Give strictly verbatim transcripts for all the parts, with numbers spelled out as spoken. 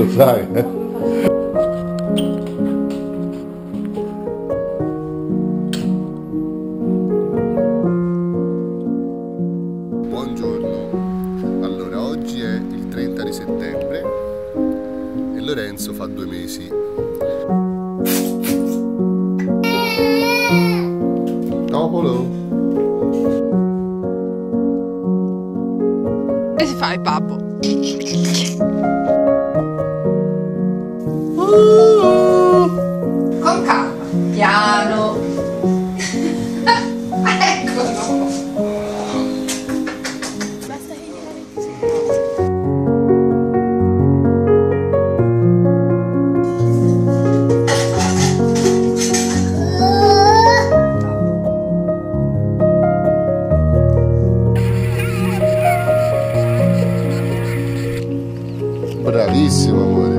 lo sai, eh? Settembre e Lorenzo fa due mesi. Topolo. E si fa il babbo. Uh, con calma, piano. Eccolo. Basta che bravissimo amore.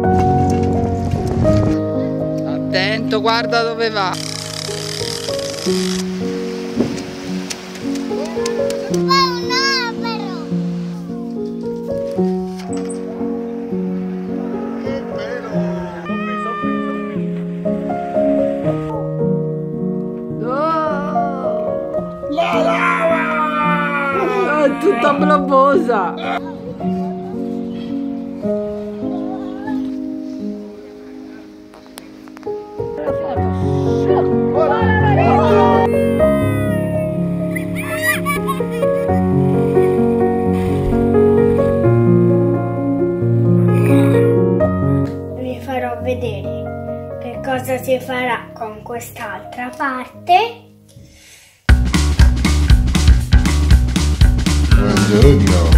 Attento, guarda dove va. La lava! È tutta blavosa. Vi farò vedere che cosa si farà con quest'altra parte. Buongiorno.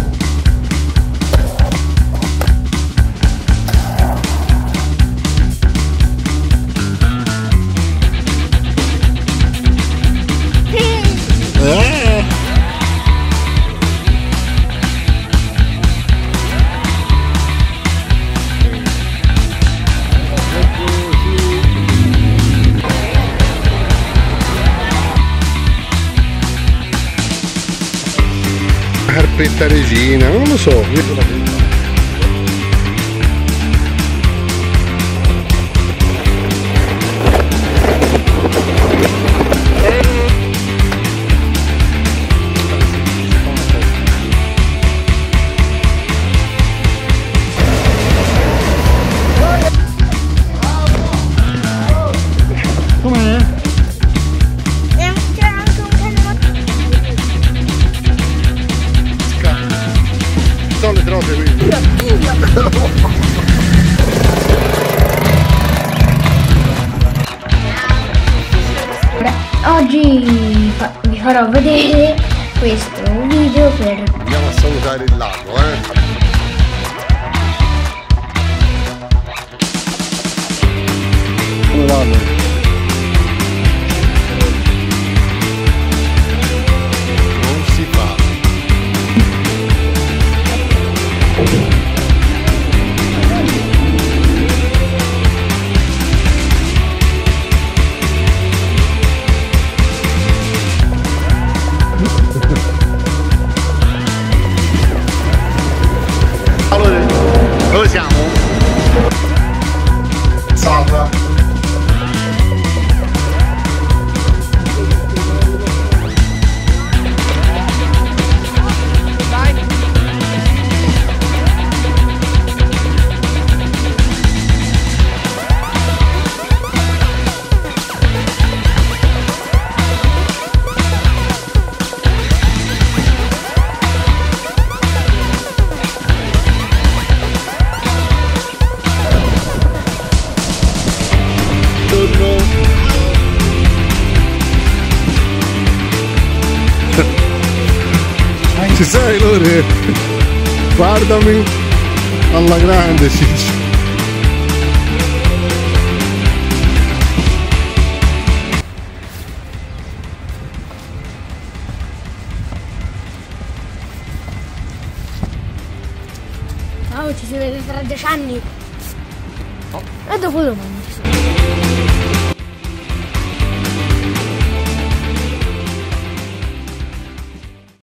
Carpetta regina, non lo so. Com'è? Sono le trote quindi. Oggi fa- vi farò vedere questo video per... Andiamo a salutare il lago, eh. Come vanno? Non si fa. Allora, dove siamo? Salva. Ci sei Lore? Guardami alla grande Ciccio. Ciao, ci si vede tra dieci anni. E dopo domani.